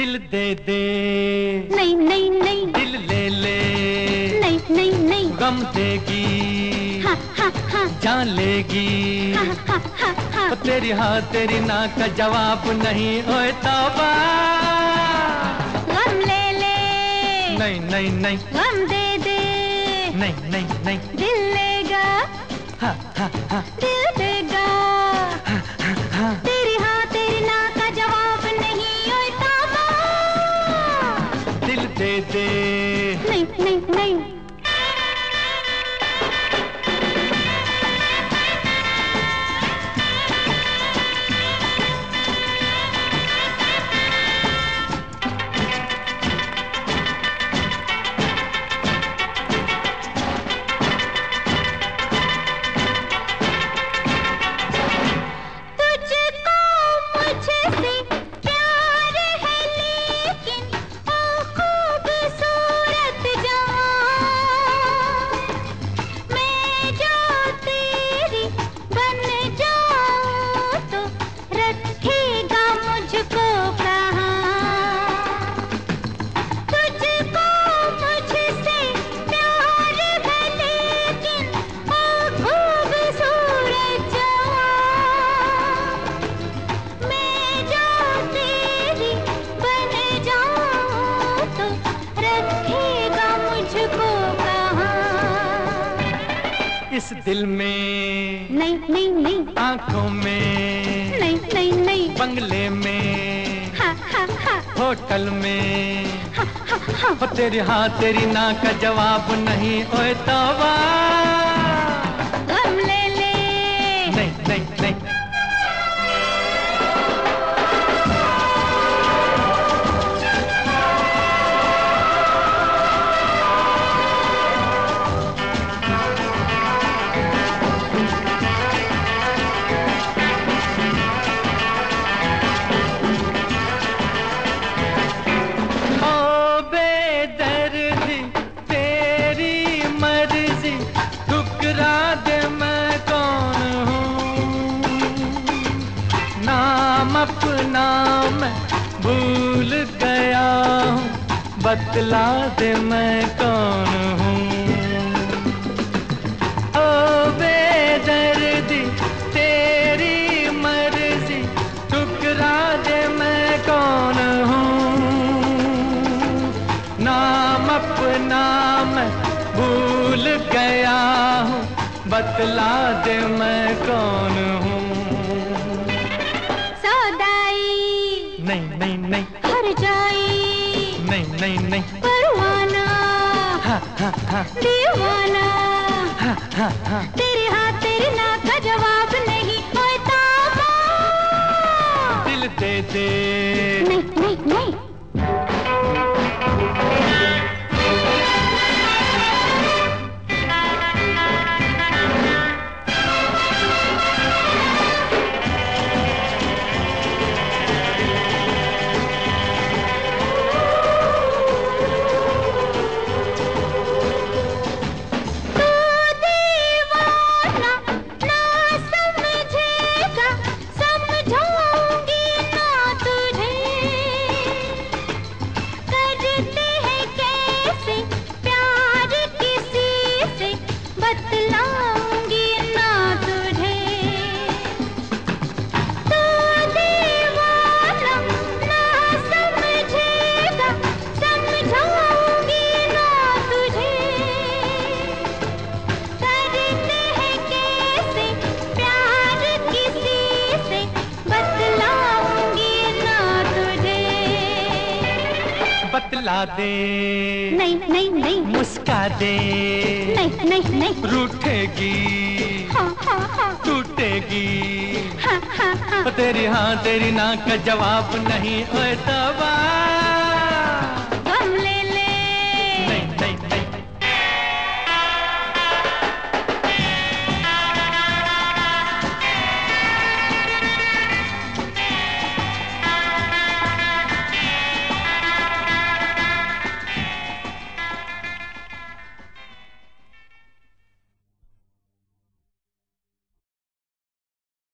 दिल दे दे, नहीं नहीं नहीं, दिल ले ले, नहीं नहीं नहीं, गम देगी, हा हा हा, जान लेगी, हा हा हा हा, तेरी हाँ तेरी ना का जवाब नहीं, ओए तौबा। गम ले ले, नहीं नहीं नहीं, गम दे दे, नहीं नहीं नहीं, दिल लेगा, हा हा हा, दिल देगा, हा हा हा, तेरी हाँ तेरी ना का जवाब नहीं, ओए तौबा। दिल दे दे, नहीं नहीं नहीं, इस दिल में, नहीं नहीं नहीं, आंखों में, नहीं नहीं नहीं, बंगले में, हा हा हा, होटल में, हा हा हा, तेरी हाँ तेरी ना का जवाब नहीं, ओए तौबा। गम ले ले, नहीं नहीं नहीं, अपना मैं भूल गया हूँ, बतला दे मैं कौन हूँ। ओ बेदर्दी तेरी मर्जी, ठुकरा दे मैं कौन हूँ। नाम अपना मैं भूल गया हूँ, बतला दे मैं कौन हूँ। नहीं नहीं नहीं, हर जाई, नहीं नहीं नहीं, परवाना, हा हा हा, दीवाना, हा हा हा, तेरे हाथ तेरी ना का जवाब नहीं, ओए तौबा। दिल दे दे, नहीं नहीं नहीं, बतला दे, नहीं नहीं नहीं, मुस्का दे, नहीं नहीं नहीं, रूठेगी, हाँ हाँ हाँ, टूटेगी, हाँ हाँ हाँ, तेरी हाँ तेरी ना का जवाब नहीं, ओए तौबा।